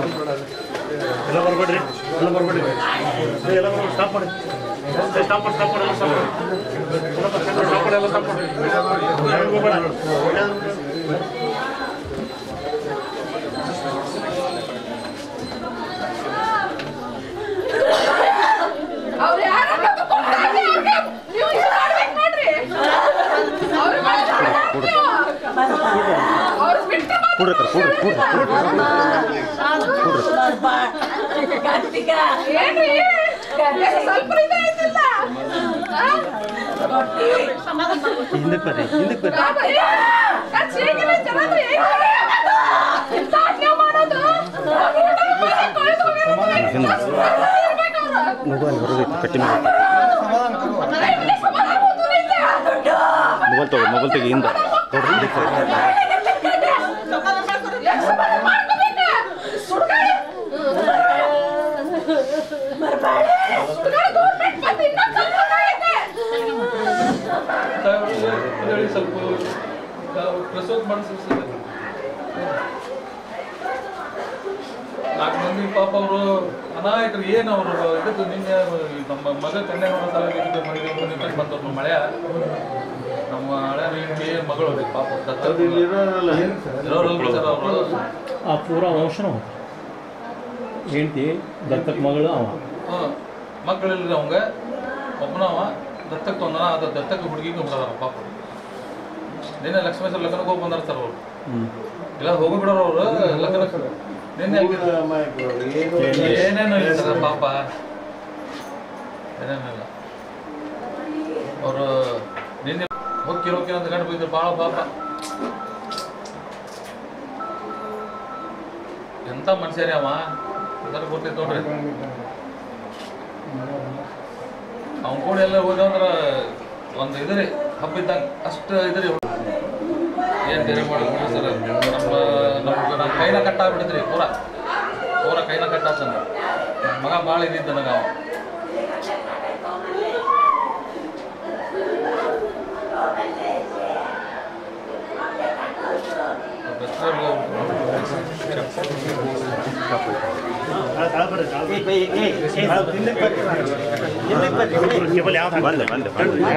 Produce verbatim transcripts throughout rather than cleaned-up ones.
ಎಲ್ಲ ಬರ್ಬೇಡ್ರಿ ಎಲ್ಲ ಬರ್ಬೇಡ್ರಿ ಎಲ್ಲ ಬರ್ಬೇಡಿ ಸ್ಟಾಪ್ ಮಾಡಿ ಸ್ಟಾಪ್ ಮಾಡಿ ಸ್ಟಾಪ್ ಮಾಡಿ ಎಲ್ಲ ಸ್ಟಾಪ್ ಮಾಡಿ ಎಲ್ಲ ಸ್ಟಾಪ್ ಮಾಡಿ ಹೋಗ್ಬೇಡ ಅವ್ರು ಯಾರನ್ನ ತಗೊಂಡ್ರೆ ನೀವು ಇದು ಮಾಡ್ಬೇಕು ನೋಡ್ರಿ ಅವ್ರು ಅವ್ರು ಬಿಟ್ಟು ಕೂಡ್ರಿ ಕೂಡ್ರಿ ಕಾರ್ತಿಕ ಏನ್ರಿ ಸ್ವಲ್ಪ ಇದಾಯ್ತಿಲ್ಲ ಹಿಂದಕ್ಕೆ ಬರ್ರಿ ಹಿಂದಕ್ಕೆ ಬರ್ರಿ ಮೊಬೈಲ್ ಹೊರಗೆ ಕಟ್ಟಿ ಮೊಬೈಲ್ ತಗೋ ಮೊಬೈಲ್ ತೆಗಿ ಹಿಂದೆ ಸ್ವಲ್ಪ ಪ್ರಸೋದ್ ಮಾಡಿಸ್ತಾರೆ ನಾಲ್ಕು ಮಂದಿ ಪಾಪ ಅವರು ಅನಾಯಕರು ಏನು ಅವರು ಇದಕ್ಕೆ ನಿನ್ನೆ ನಮ್ಮ ಮಗ ಕನ್ಯಾಗುಮಾರಿ ತಾಲೂಕಿಗೆ ಮನೆಗೆ ಬಂದವ್ರು ಮಳೆಯ ನಮ್ಮ ಹಳೆ ಏನು ಮಗಳು ಬೇಕು ಪಾಪ ಅವರು ಆ ಪೂರ ವಂಶನ ಹೆಂಡ್ತಿ ದತ್ತಕ ಮಗಳು ಅವ ಹಾಂ ಮಕ್ಕಳಿಲ್ಲ ಅವಂಗ ಒಬ್ಬನವ ದತ್ತಕ್ಕೆ ತೊಂದನ ಅದು ದತ್ತಕ್ಕೆ ಹುಡುಗಿಗೆ ಹೋಗ್ತಾರ ಪಾಪ ನಿನ್ನೆ ಲಕ್ಷ್ಮೇಶ್ವರ ಲಗ್ನಕ್ಕೆ ಹೋಗಿ ಬಂದಾರ ಸರ್ ಅವರು ಇಲ್ಲ ಹೋಗಿ ಬಿಡೋರು ಅವರು ಲಗ್ನಕ್ಕೆ ನಿನ್ನೆ ಏನೇನು ಇಲ್ಲ ಸರ್ ಪಾಪ ಏನೇನಿಲ್ಲ ಅವರು ನಿನ್ನೆ ಹೋಗಿ ಹೋಗಿ ಅಂತ ಗಂಟು ಬಿದ್ದರು ಭಾಳ ಪಾಪ ಎಂಥ ಮನುಷ್ಯರೇ ಅವ ಅದರ ಗೊತ್ತೈತೆ ನೋಡ್ರಿ ಅವ್ನು ಕೂಡ ಎಲ್ಲ ಹೋದಂದ್ರೆ ಒಂದು ಇದ್ರಿ ಹಬ್ಬ ಇದ್ದಂಗೆ ಅಷ್ಟು ಇದ್ರಿ ಏನು ಬೇರೆ ಮಾಡಿ ಸರ್ ನಮ್ಮ ನಮ್ಗೆ ನಮ್ಮ ಕೈನ ಕಟ್ಟಾಗ್ಬಿಟ್ಟಿದ್ರಿ ಪೂರ ಪೂರ ಕೈನ ಕಟ್ಟಾತ ಮಗ ಭಾಳ ಇದ್ದಿದ್ದ ನನಗೆ ಅವ ಬಂದೆ ಬಂದೆ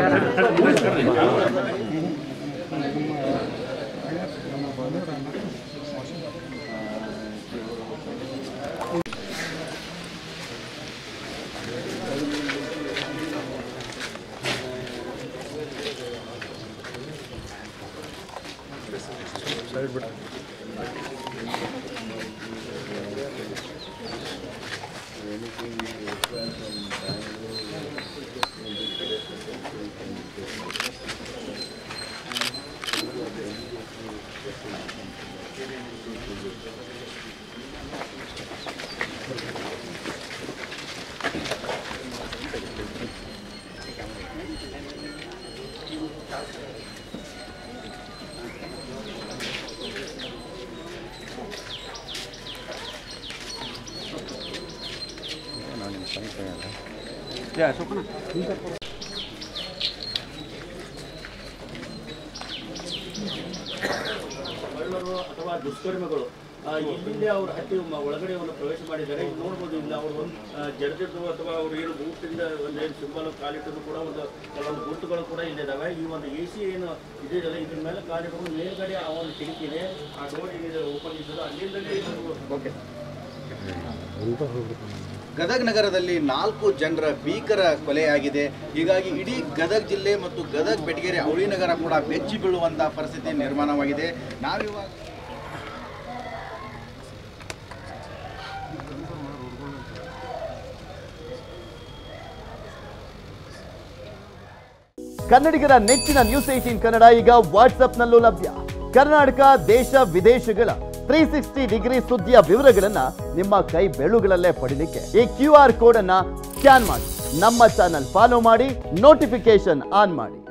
Ya, eso con ಅಥವಾ ದುಷ್ಕರ್ಮಿಗಳು ಇಲ್ಲಿಂದ ಅವ್ರ ಹತ್ತಿ ಒಳಗಡೆ ಒಂದು ಪ್ರವೇಶ ಮಾಡಿದ್ದಾರೆ ನೋಡ್ಬೋದು ಇಲ್ಲ ಅವರು ಜಡದಿದ್ದು ಅಥವಾ ಅವರು ಏನು ಬೂಟಿಂದ ಒಂದು ಏನು ಸಿಂಬಲ್ ಕಾಲಿಟ್ಟರು ಕೂಡ ಒಂದು ಕೆಲವೊಂದು ಬೂಟ್ಗಳು ಕೂಡ ಇಲ್ಲಿದ್ದಾವೆ ಈ ಒಂದು ಎ ಸಿ ಏನು ಇದೆಯಲ್ಲ ಇದ್ರ ಮೇಲೆ ಕಾಲಿಟ್ಟು ಮೇಲ್ಗಡೆ ಆ ಒಂದು ಕಿಟಕಿದೆ ಆ ಡೋರ್ ಏನಿದೆ ಓಪನ್ ಇದ್ದದ್ದು ಅಲ್ಲಿಂದಲೇ ಓಕೆ. ಗದಗ ನಗರದಲ್ಲಿ ನಾಲ್ಕು ಜನರ ಭೀಕರ ಕೊಲೆಯಾಗಿದೆ. ಹೀಗಾಗಿ ಇಡೀ ಗದಗ ಜಿಲ್ಲೆ ಮತ್ತು ಗದಗ ಬೆಟಗೇರಿ ಅವಳಿ ನಗರ ಕೂಡ ಬೆಚ್ಚಿ ಬೀಳುವಂತಹ ಪರಿಸ್ಥಿತಿ ನಿರ್ಮಾಣವಾಗಿದೆ. ನಾವಿವಾಗ ಕನ್ನಡಿಗರ ನೆಚ್ಚಿನ ನ್ಯೂಸ್ ಏಟೀನ್ ಕನ್ನಡ ಈಗ ವಾಟ್ಸ್ಆಪ್ನಲ್ಲೂ ಲಭ್ಯ. ಕರ್ನಾಟಕ, ದೇಶ ವಿದೇಶಗಳ ತ್ರೀ ಸಿಕ್ಸ್ಟಿ ಡಿಗ್ರಿ ಸುದ್ದಿಯ ವಿವರಗಳನ್ನ ನಿಮ್ಮ ಕೈ ಬೆರಳುಗಳಲ್ಲೇ ಪಡಿಲಿಕ್ಕೆ ಈ ಕ್ಯೂ ಆರ್ ಕೋಡ್ ಅನ್ನ ಸ್ಕ್ಯಾನ್ ಮಾಡಿ ನಮ್ಮ ಚಾನಲ್ ಫಾಲೋ ಮಾಡಿ, ನೋಟಿಫಿಕೇಶನ್ ಆನ್ ಮಾಡಿ.